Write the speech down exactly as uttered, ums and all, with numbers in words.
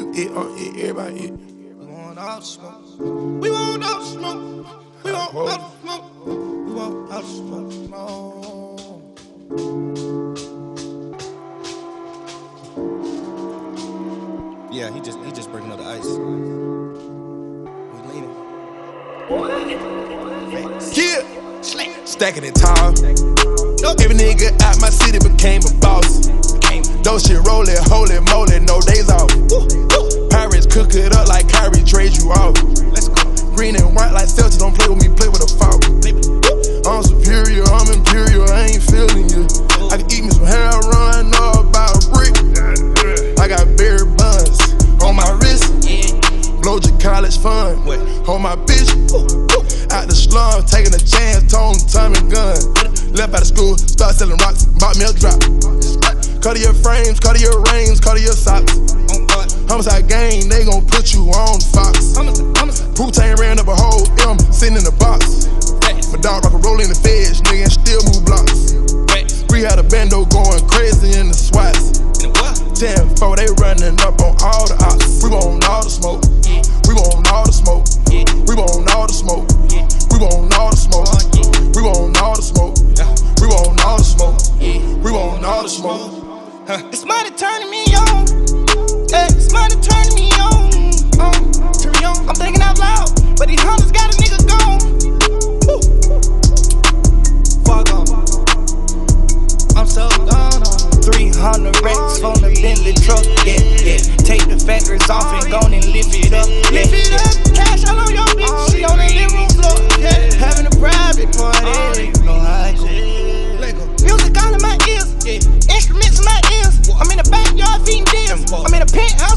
It on it, everybody it. We want all the smoke. We want all the smoke. We want all the smoke. We want all the smoke. smoke. Yeah, he just he just breaking up the ice. We leaning. What? Yeah, stacking it tall. Every nigga out my city became a boss. Those shit rollin', holy moly, no days off. Pirates cook it up like Kyrie trade you off. Let's go. Green and white like Celtics, don't play with me, play with a fault. I'm superior, I'm imperial, I ain't feeling you. I can eat me some hair, run up about a brick. I got berry buns on my wrist. Blow your college fund on my bitch. Out the slum, taking a chance, tone, time and gun. Left out of school, start selling rocks, bought me a drop. Cut your frames, cut your rings, cut your socks. Homicide gang, they gon' put you on Fox. Pootain ran up a whole M, sitting in the box. My dog rock a roll in the feds, nigga, and still move blocks. We had a bando going crazy in the SWATs. ten four, they running up on all the ops. We want all the smoke. We want all the smoke. We want all the smoke. We want all the smoke. We want all the smoke. We want all the smoke. We want all the smoke. It's money turning me on. Hey, it's money turning me on. Um, turn me on. I'm thinking out loud, but these hunters got a nigga gone. Woo. Fuck on. I'm so gone on. three hundred racks from the Bentley truck. Yeah, yeah. Take the factories off and go and lift it up. Yeah, lift it up. Cash all on your bitch. She on the living room floor. Yeah, having a private party. You know how I go. Music all in my ears. Yeah. Instruments in my ears. I'm in the backyard feeding deals. I'm in a penthouse.